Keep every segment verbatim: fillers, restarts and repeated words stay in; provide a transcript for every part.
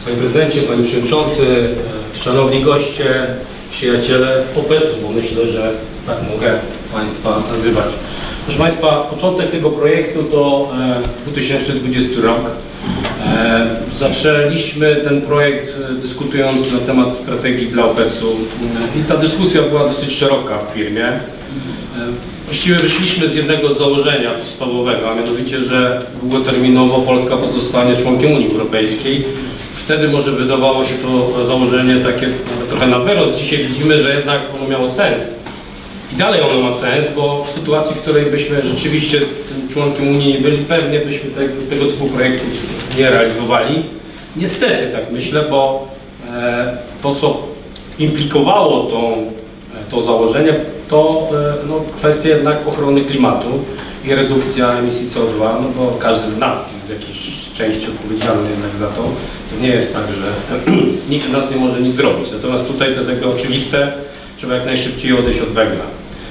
Panie Prezydencie, Panie Przewodniczący, Szanowni Goście, Przyjaciele O P E C-u, bo myślę, że tak mogę Państwa nazywać. Proszę Państwa, początek tego projektu to dwa tysiące dwudziesty rok. Zaczęliśmy ten projekt dyskutując na temat strategii dla O P E C-u i ta dyskusja była dosyć szeroka w firmie. Właściwie wyszliśmy z jednego założenia podstawowego, a mianowicie, że długoterminowo Polska pozostanie członkiem Unii Europejskiej. Wtedy może wydawało się to założenie takie trochę na wyrost. Dzisiaj widzimy, że jednak ono miało sens. I dalej ono ma sens, bo w sytuacji, w której byśmy rzeczywiście tym członkiem Unii nie byli, pewnie byśmy te, tego typu projektów nie realizowali. Niestety tak myślę, bo e, to, co implikowało to, to założenie, to e, no, kwestia jednak ochrony klimatu i redukcja emisji C O dwa, no bo każdy z nas jest w jakiejś części odpowiedzialny jednak za to. To nie jest tak, że nikt z nas nie może nic zrobić. Natomiast tutaj to jest jakby oczywiste, trzeba jak najszybciej odejść od węgla.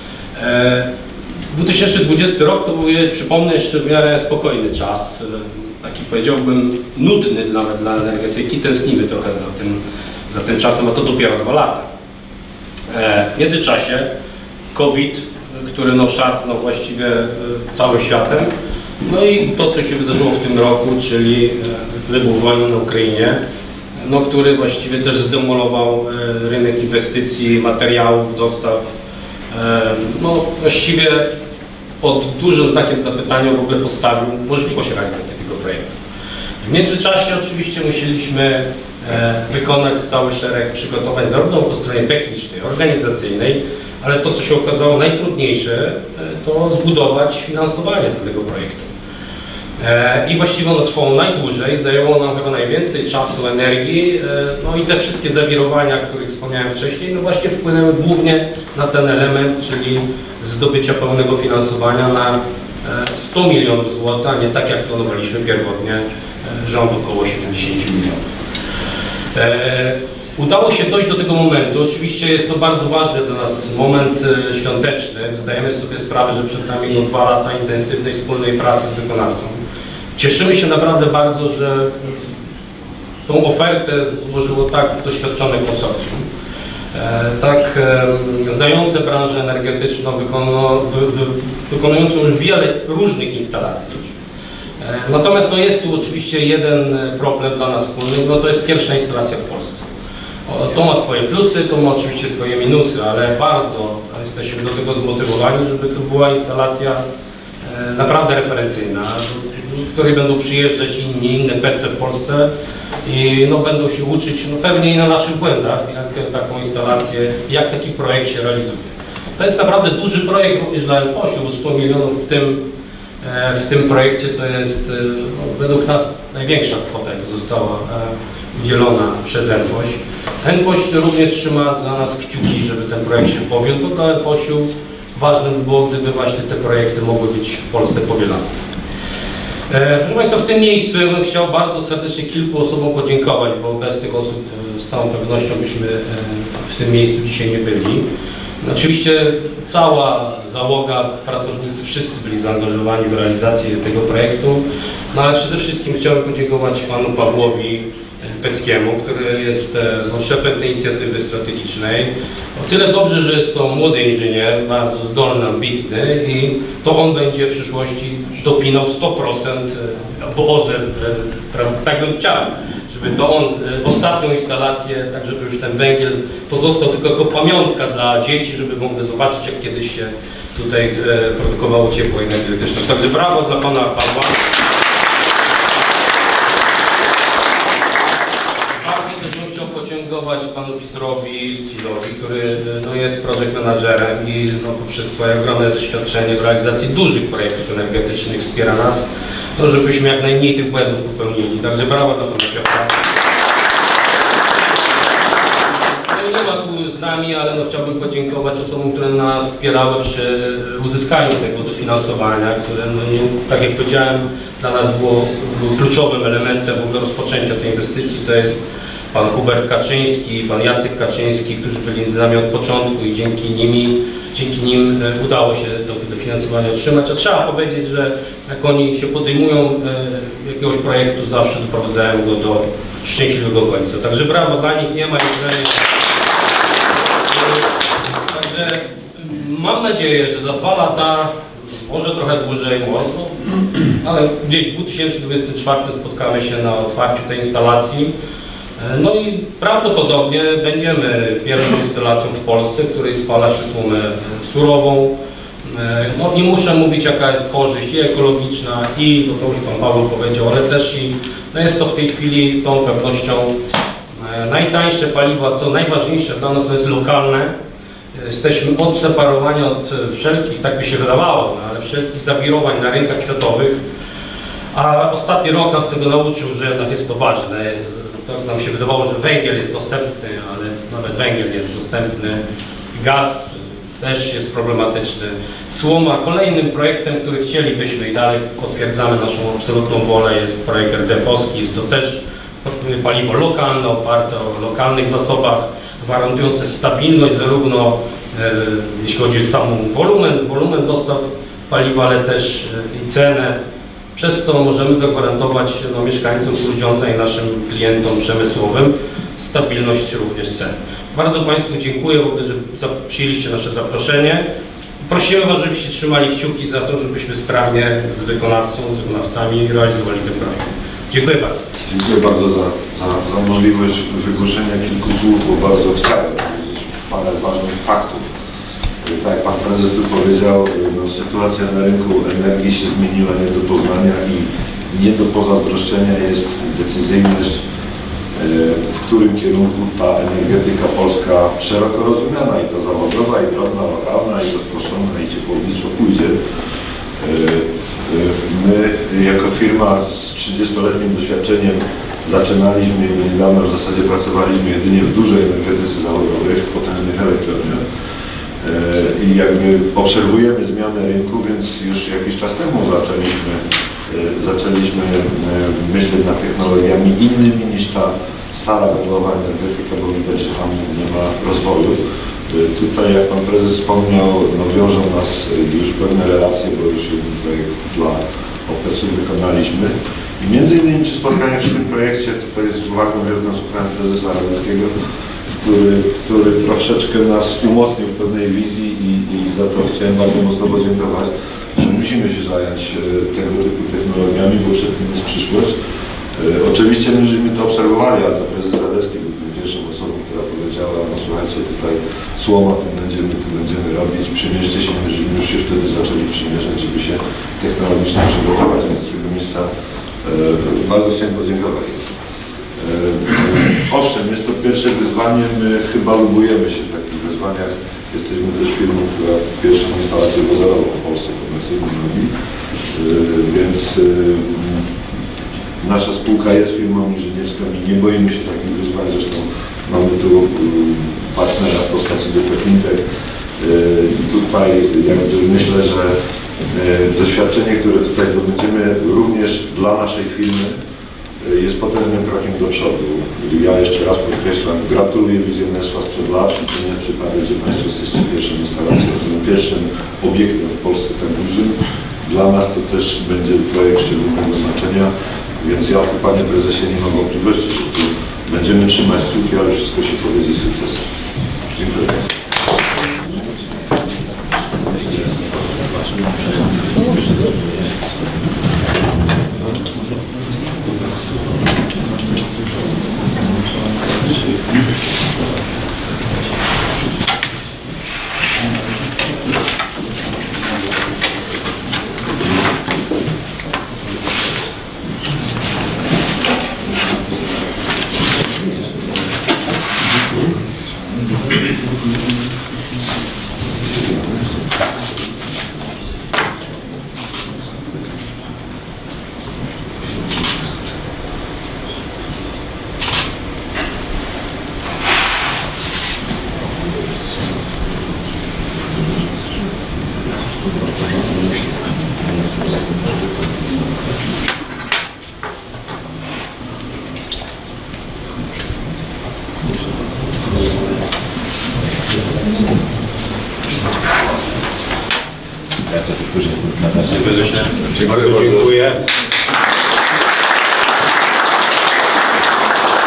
dwa tysiące dwudziesty rok to był, przypomnę, jeszcze w miarę spokojny czas, taki powiedziałbym nudny nawet dla energetyki. Tęsknimy trochę za tym, za tym czasem, a to dopiero dwa lata. W międzyczasie COVID, który no, szarpnął właściwie całym światem. No i to, co się wydarzyło w tym roku, czyli wybuch wojny na Ukrainie, no, który właściwie też zdemolował rynek inwestycji, materiałów, dostaw. No, właściwie pod dużym znakiem zapytania w ogóle postawił możliwość realizacji tego projektu. W międzyczasie oczywiście musieliśmy wykonać cały szereg przygotowań zarówno po stronie technicznej, organizacyjnej, ale to, co się okazało najtrudniejsze, to zbudować finansowanie do tego projektu. I właściwie ono trwało najdłużej, zajęło nam chyba najwięcej czasu, energii, no i te wszystkie zawirowania, o których wspomniałem wcześniej, no właśnie wpłynęły głównie na ten element, czyli zdobycia pełnego finansowania na sto milionów złotych, a nie tak jak planowaliśmy pierwotnie, rząd około siedemdziesiąt milionów. Udało się dojść do tego momentu. Oczywiście jest to bardzo ważny dla nas moment świąteczny. Zdajemy sobie sprawę, że przed nami no, dwa lata intensywnej wspólnej pracy z wykonawcą. Cieszymy się naprawdę bardzo, że tą ofertę złożyło tak doświadczone konsorcjum, tak znające branżę energetyczną, wykono, wy, wy, wykonującą już wiele różnych instalacji. Natomiast no, jest tu oczywiście jeden problem dla nas wspólny, no to jest pierwsza instalacja w Polsce. To ma swoje plusy, to ma oczywiście swoje minusy, ale bardzo jesteśmy do tego zmotywowani, żeby to była instalacja naprawdę referencyjna, w której będą przyjeżdżać inni, inne P C w Polsce i no, będą się uczyć no, pewnie i na naszych błędach, jak taką instalację, jak taki projekt się realizuje. To jest naprawdę duży projekt również dla Enfosi, bo sto milionów w tym, w tym projekcie to jest no, według nas największa kwota, jaka została udzielona przez Enfoś. Enfoś również trzyma dla nas kciuki, żeby ten projekt się powiódł, bo dla Enfosiu ważne by było, gdyby właśnie te projekty mogły być w Polsce powielane. E, proszę Państwa, w tym miejscu ja bym chciał bardzo serdecznie kilku osobom podziękować, bo bez tych osób z całą pewnością byśmy w tym miejscu dzisiaj nie byli. Oczywiście cała załoga, pracownicy, wszyscy byli zaangażowani w realizację tego projektu, no ale przede wszystkim chciałbym podziękować panu Pawłowi Peckiemu, który jest no, szefem tej inicjatywy strategicznej. O tyle dobrze, że jest to młody inżynier, bardzo zdolny, ambitny i to on będzie w przyszłości dopinał sto procent, bo O Z E, tak bym chciał, żeby to on ostatnią instalację, tak żeby już ten węgiel pozostał tylko jako pamiątka dla dzieci, żeby mogły zobaczyć, jak kiedyś się tutaj produkowało ciepło energetyczne. Także brawo dla pana Pawła. Podziękować panu Piotrowi Litwilowi, który no, jest project managerem i no, poprzez swoje ogromne doświadczenie w realizacji dużych projektów energetycznych wspiera nas, no, żebyśmy jak najmniej tych błędów popełnili. Także brawo dla pana Piotra. No, nie ma tu z nami, ale no, chciałbym podziękować osobom, które nas wspierały przy uzyskaniu tego dofinansowania, które no, nie, tak jak powiedziałem, dla nas było, było kluczowym elementem w ogóle rozpoczęcia tej inwestycji. To jest pan Hubert Kaczyński, pan Jacek Kaczyński, którzy byli z nami od początku i dzięki nimi, dzięki nim udało się to dofinansowanie otrzymać. A trzeba powiedzieć, że jak oni się podejmują jakiegoś projektu, zawsze doprowadzają go do szczęśliwego końca. Także brawo dla nich, nie ma jedzenia. Także mam nadzieję, że za dwa lata, może trochę dłużej, może, ale gdzieś w dwa tysiące dwudziestym czwartym spotkamy się na otwarciu tej instalacji. No i prawdopodobnie będziemy pierwszą instalacją w Polsce, której spala się słomę surową. No, nie muszę mówić, jaka jest korzyść i ekologiczna, i no to już Pan Paweł powiedział, ale też i no jest to w tej chwili z całą pewnością najtańsze paliwo, co najważniejsze dla nas to jest lokalne. Jesteśmy odseparowani od wszelkich, tak by się wydawało, no, ale wszelkich zawirowań na rynkach światowych. A ostatni rok nas tego nauczył, że jednak jest to ważne. Tak nam się wydawało, że węgiel jest dostępny, ale nawet węgiel nie jest dostępny. Gaz też jest problematyczny. Słoma, kolejnym projektem, który chcielibyśmy i dalej potwierdzamy naszą absolutną wolę, jest projekt R D F owski. Jest to też paliwo lokalne, oparte o lokalnych zasobach, gwarantujące stabilność zarówno e, jeśli chodzi o sam wolumen, wolumen dostaw paliwa, ale też e, i cenę. Przez to możemy zagwarantować no, mieszkańcom Grudziądza i naszym klientom przemysłowym stabilność również cen. Bardzo Państwu dziękuję, w ogóle, że przyjęliście nasze zaproszenie. Prosimy Was, żebyście trzymali kciuki za to, żebyśmy sprawnie z wykonawcą, z wykonawcami realizowali ten projekt. Dziękuję bardzo. Dziękuję bardzo za, za, za możliwość wygłoszenia kilku słów, bo bardzo chciałem powiedzieć parę ważnych faktów. Tak jak Pan Prezes tu powiedział, no, sytuacja na rynku energii się zmieniła nie do poznania i nie do pozazdroszczenia jest decyzyjność, w którym kierunku ta energetyka polska szeroko rozumiana, i ta zawodowa, i drobna, lokalna, i rozproszona, i ciepłownictwo pójdzie. My jako firma z trzydziestoletnim doświadczeniem zaczynaliśmy i niedawno w zasadzie pracowaliśmy jedynie w dużej energetyce zawodowej, w potężnych elektrowniach. I jakby obserwujemy zmianę rynku, więc już jakiś czas temu zaczęliśmy, zaczęliśmy myśleć nad technologiami innymi niż ta stara węglowa energetyka, bo widać, że tam nie ma rozwoju. Tutaj, jak Pan Prezes wspomniał, no wiążą nas już pewne relacje, bo już jeden projekt dla O P C u wykonaliśmy. I między innymi przy spotkaniu przy tym projekcie, tutaj z uwagą wielką słuchałem Prezesa Radeckiego, który, który troszeczkę nas umocnił w pewnej wizji i, i za to chciałem bardzo mocno podziękować, że musimy się zająć tego typu technologiami, bo przed tym jest przyszłość. Oczywiście my żeśmy to obserwowali, ale to Prezes Radecki był tym pierwszą osobą, która powiedziała, no słuchajcie, tutaj słoma, to będziemy, to będziemy robić, przymierzcie się, my żeśmy już się wtedy zaczęli przymierzać, żeby się technologicznie przygotować, więc z tego miejsca e, bardzo chciałem podziękować. E, owszem, jest to pierwsze wyzwanie, my chyba lubujemy się w takich wyzwaniach. Jesteśmy też firmą, która pierwszą instalację wodorową w Polsce komercyjną robi, e, więc e, nasza spółka jest firmą inżynierską i nie boimy się takich wyzwań. Zresztą mamy tu partnera w postaci D P Fintech. Tutaj jakby myślę, że doświadczenie, które tutaj zdobędziemy również dla naszej firmy jest potężnym krokiem do przodu. Ja jeszcze raz podkreślam, gratuluję wizjonerstwa sprzed lat i to nie jest przypadek, że Państwo jesteście pierwszą instalacją, pierwszym obiektem w Polsce tak dużym. Dla nas to też będzie projekt szczególnego znaczenia. Więc ja, Panie Prezesie, nie mam wątpliwości, że tu będziemy trzymać kciuki, ale wszystko się powiedzie z sukcesem. Dziękuję bardzo. Dziękuję bardzo. Dziękuję.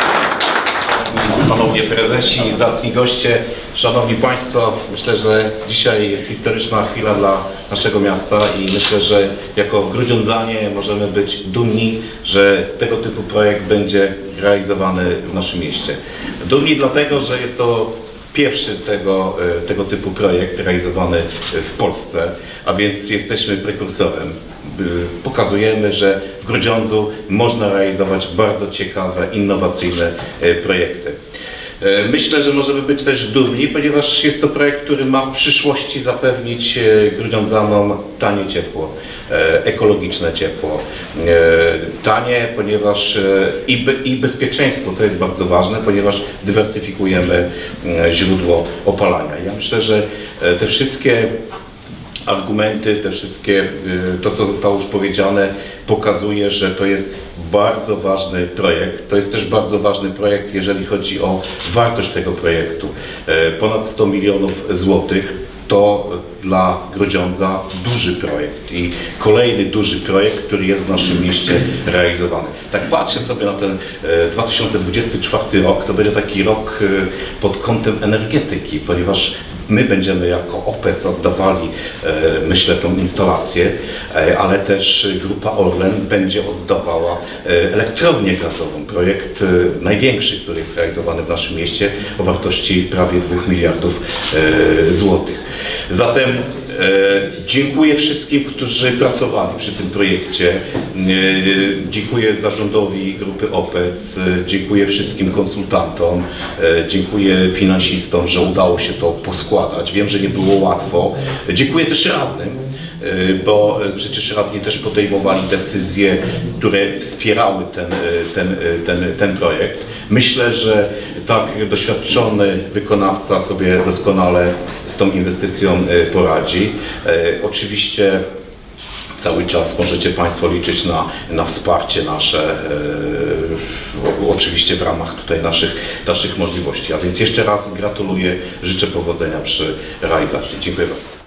Panowie prezesi, zacni goście, szanowni państwo, myślę, że dzisiaj jest historyczna chwila dla naszego miasta i myślę, że jako grudziądzanie możemy być dumni, że tego typu projekt będzie realizowany w naszym mieście. Dumni dlatego, że jest to pierwszy tego, tego typu projekt realizowany w Polsce, a więc jesteśmy prekursorem. Pokazujemy, że w Grudziądzu można realizować bardzo ciekawe, innowacyjne projekty. Myślę, że możemy być też dumni, ponieważ jest to projekt, który ma w przyszłości zapewnić grudziądzanom tanie ciepło, ekologiczne ciepło. Tanie, ponieważ i, be, i bezpieczeństwo to jest bardzo ważne, ponieważ dywersyfikujemy źródło opalania. Ja myślę, że te wszystkie argumenty, te wszystkie, to co zostało już powiedziane, pokazuje, że to jest bardzo ważny projekt. To jest też bardzo ważny projekt, jeżeli chodzi o wartość tego projektu. Ponad sto milionów złotych to dla Grudziądza duży projekt i kolejny duży projekt, który jest w naszym mieście realizowany. Tak patrzę sobie na ten dwa tysiące dwudziesty czwarty rok, to będzie taki rok pod kątem energetyki, ponieważ my będziemy jako O P E C oddawali, myślę, tą instalację, ale też Grupa Orlen będzie oddawała elektrownię gazową. Projekt największy, który jest realizowany w naszym mieście o wartości prawie dwóch miliardów złotych. Zatem dziękuję wszystkim, którzy pracowali przy tym projekcie. Dziękuję zarządowi Grupy O P E C, dziękuję wszystkim konsultantom, dziękuję finansistom, że udało się to poskładać. Wiem, że nie było łatwo. Dziękuję też radnym, bo przecież radni też podejmowali decyzje, które wspierały ten, ten, ten, ten projekt. Myślę, że tak doświadczony wykonawca sobie doskonale z tą inwestycją poradzi. Oczywiście cały czas możecie Państwo liczyć na, na wsparcie nasze, oczywiście w ramach tutaj naszych, naszych możliwości. A więc jeszcze raz gratuluję, życzę powodzenia przy realizacji. Dziękuję bardzo.